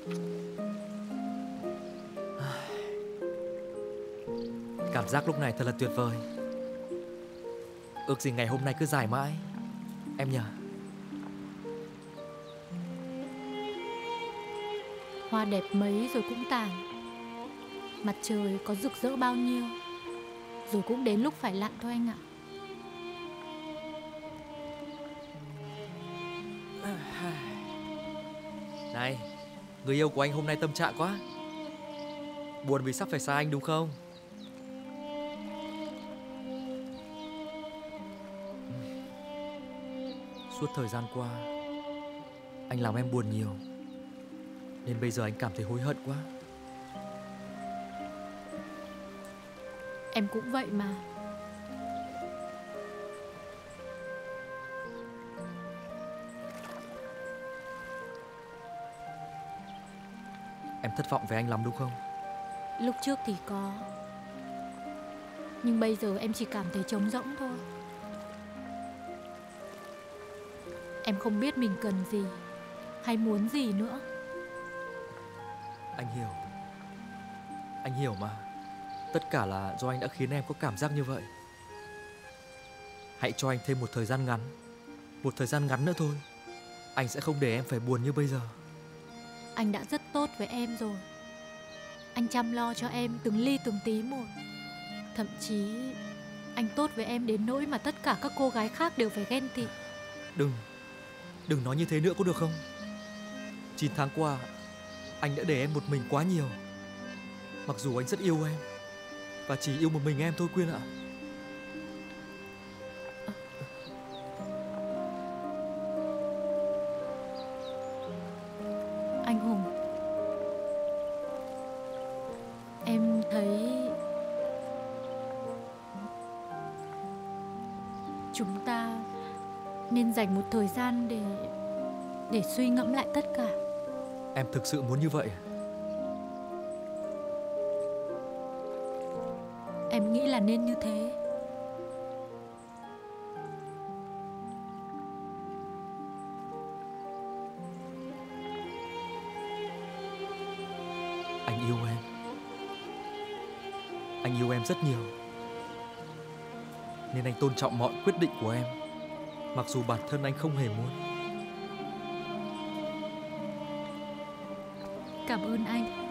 Cảm giác lúc này thật là tuyệt vời. Ước gì ngày hôm nay cứ dài mãi, em nhỉ? Hoa đẹp mấy rồi cũng tàn, mặt trời có rực rỡ bao nhiêu rồi cũng đến lúc phải lặn thôi anh ạ. Này, người yêu của anh hôm nay tâm trạng quá. Buồn vì sắp phải xa anh đúng không? Suốt thời gian qua anh làm em buồn nhiều, nên bây giờ anh cảm thấy hối hận quá. Em cũng vậy mà. Em thất vọng về anh lắm đúng không? Lúc trước thì có, nhưng bây giờ em chỉ cảm thấy trống rỗng thôi. Em không biết mình cần gì hay muốn gì nữa. Anh hiểu. Anh hiểu mà. Tất cả là do anh đã khiến em có cảm giác như vậy. Hãy cho anh thêm một thời gian ngắn. Một thời gian ngắn nữa thôi. Anh sẽ không để em phải buồn như bây giờ. Anh đã rất tốt với em rồi. Anh chăm lo cho em từng ly từng tí một. Thậm chí anh tốt với em đến nỗi mà tất cả các cô gái khác đều phải ghen tị. Đừng nói như thế nữa có được không? 9 tháng qua anh đã để em một mình quá nhiều. Mặc dù anh rất yêu em, và chỉ yêu một mình em thôi Quyên ạ. Anh Hùng, em thấy chúng ta nên dành một thời gian để suy ngẫm lại tất cả. Em thực sự muốn như vậy? Em nghĩ là nên như thế. Anh yêu em. Anh yêu em rất nhiều, nên anh tôn trọng mọi quyết định của em, mặc dù bản thân anh không hề muốn. Cảm ơn anh.